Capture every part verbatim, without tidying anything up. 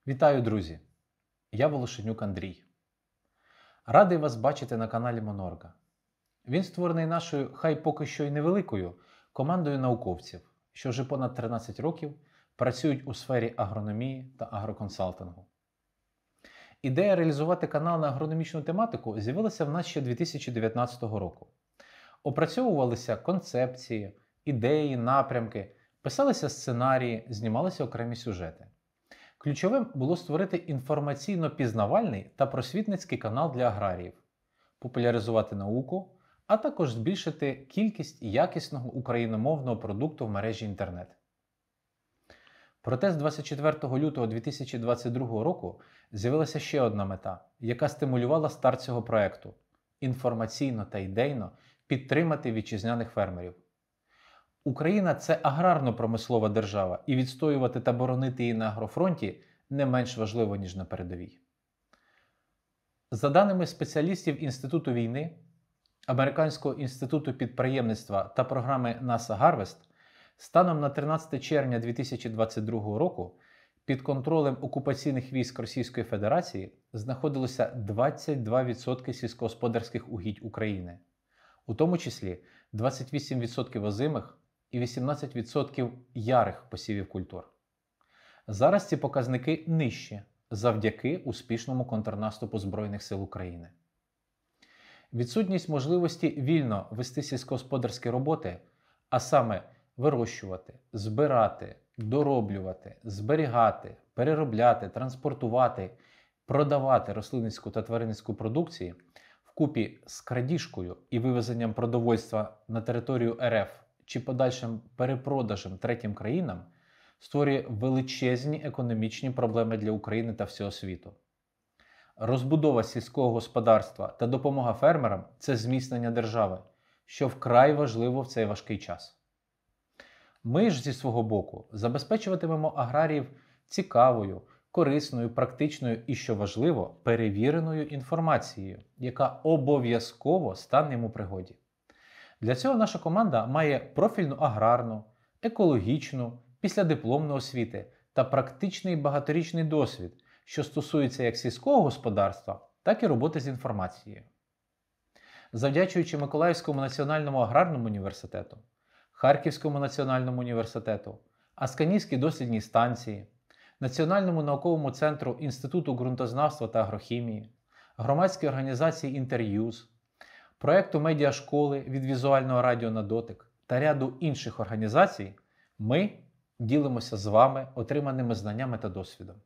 Вітаю, друзі! Я Волошенюк Андрій. Радий вас бачити на каналі Монорга. Він створений нашою, хай поки що й невеликою, командою науковців, що вже понад тринадцять років працюють у сфері агрономії та агроконсалтингу. Ідея реалізувати канал на агрономічну тематику з'явилася в нас ще дві тисячі дев'ятнадцятого року. Опрацьовувалися концепції, ідеї, напрямки, писалися сценарії, знімалися окремі сюжети. Ключовим було створити інформаційно-пізнавальний та просвітницький канал для аграріїв, популяризувати науку, а також збільшити кількість якісного україномовного продукту в мережі інтернет. Проте з двадцять четвертого лютого дві тисячі двадцять другого року з'явилася ще одна мета, яка стимулювала старт цього проєкту – інформаційно та ідейно підтримати вітчизняних фермерів. Україна – це аграрно-промислова держава, і відстоювати та боронити її на агрофронті не менш важливо, ніж на передовій. За даними спеціалістів Інституту війни, Американського інституту підприємництва та програми NASA Harvest, станом на тринадцяте червня дві тисячі двадцять другого року під контролем окупаційних військ Російської Федерації знаходилося двадцять два відсотки сільськогосподарських угідь України, у тому числі двадцять вісім відсотків озимих і вісімнадцять відсотків ярих посівів культур. Зараз ці показники нижчі завдяки успішному контрнаступу Збройних сил України. Відсутність можливості вільно вести сільськогосподарські роботи, а саме вирощувати, збирати, дороблювати, зберігати, переробляти, транспортувати, продавати рослинницьку та тваринницьку продукції вкупі з крадіжкою і вивезенням продовольства на територію РФ чи подальшим перепродажем третім країнам створює величезні економічні проблеми для України та всього світу. Розбудова сільського господарства та допомога фермерам – це зміцнення держави, що вкрай важливо в цей важкий час. Ми ж зі свого боку забезпечуватимемо аграріїв цікавою, корисною, практичною і, що важливо, перевіреною інформацією, яка обов'язково стане йому у пригоді. Для цього наша команда має профільну аграрну, екологічну, післядипломну освіти та практичний багаторічний досвід, що стосується як сільського господарства, так і роботи з інформацією. Завдячуючи Миколаївському національному аграрному університету, Харківському національному університету, Асканівській дослідній станції, Національному науковому центру Інституту ґрунтознавства та агрохімії, громадській організації «Інтер'юз», проєкту медіашколи від візуального радіо на дотик та ряду інших організацій, ми ділимося з вами отриманими знаннями та досвідом.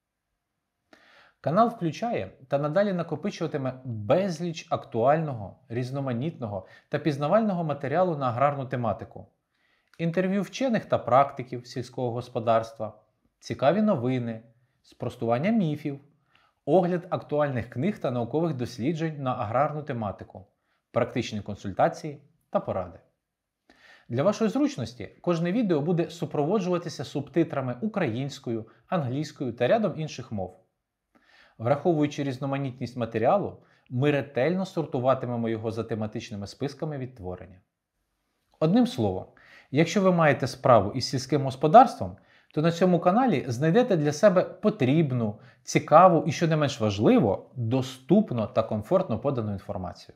Канал включає та надалі накопичуватиме безліч актуального, різноманітного та пізнавального матеріалу на аграрну тематику, інтерв'ю вчених та практиків сільського господарства, цікаві новини, спростування міфів, огляд актуальних книг та наукових досліджень на аграрну тематику, практичні консультації та поради. Для вашої зручності кожне відео буде супроводжуватися субтитрами українською, англійською та рядом інших мов. Враховуючи різноманітність матеріалу, ми ретельно сортуватимемо його за тематичними списками відтворення. Одним словом, якщо ви маєте справу із сільським господарством, то на цьому каналі знайдете для себе потрібну, цікаву і, що не менш важливо, доступно та комфортно подану інформацію.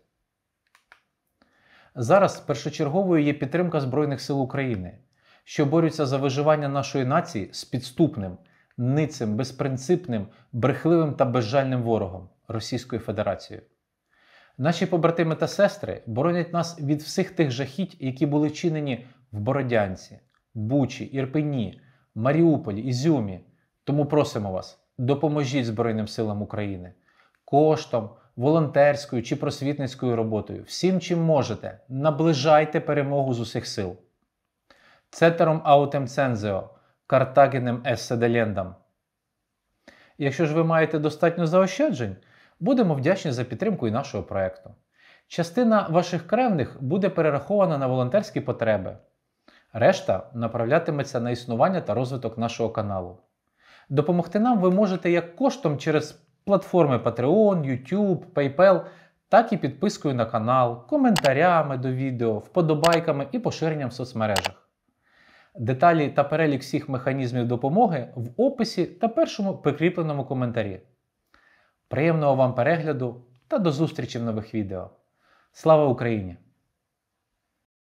Зараз першочерговою є підтримка Збройних сил України, що борються за виживання нашої нації з підступним, ницим, безпринципним, брехливим та безжальним ворогом – Російською Федерацією. Наші побратими та сестри боронять нас від всіх тих жахіть, які були вчинені в Бородянці, Бучі, Ірпені, Маріуполі, Ізюмі. Тому просимо вас, допоможіть Збройним силам України коштом, волонтерською чи просвітницькою роботою, всім чим можете, наближайте перемогу з усіх сил. Цетером аутем цензео, Картагенем esse delendam. Якщо ж ви маєте достатньо заощаджень, будемо вдячні за підтримку і нашого проєкту. Частина ваших кревних буде перерахована на волонтерські потреби. Решта направлятиметься на існування та розвиток нашого каналу. Допомогти нам ви можете як коштом через платформи Patreon, YouTube, PayPal, так і підпискою на канал, коментарями до відео, вподобайками і поширенням в соцмережах. Деталі та перелік всіх механізмів допомоги в описі та першому прикріпленому коментарі. Приємного вам перегляду та до зустрічі в нових відео. Слава Україні!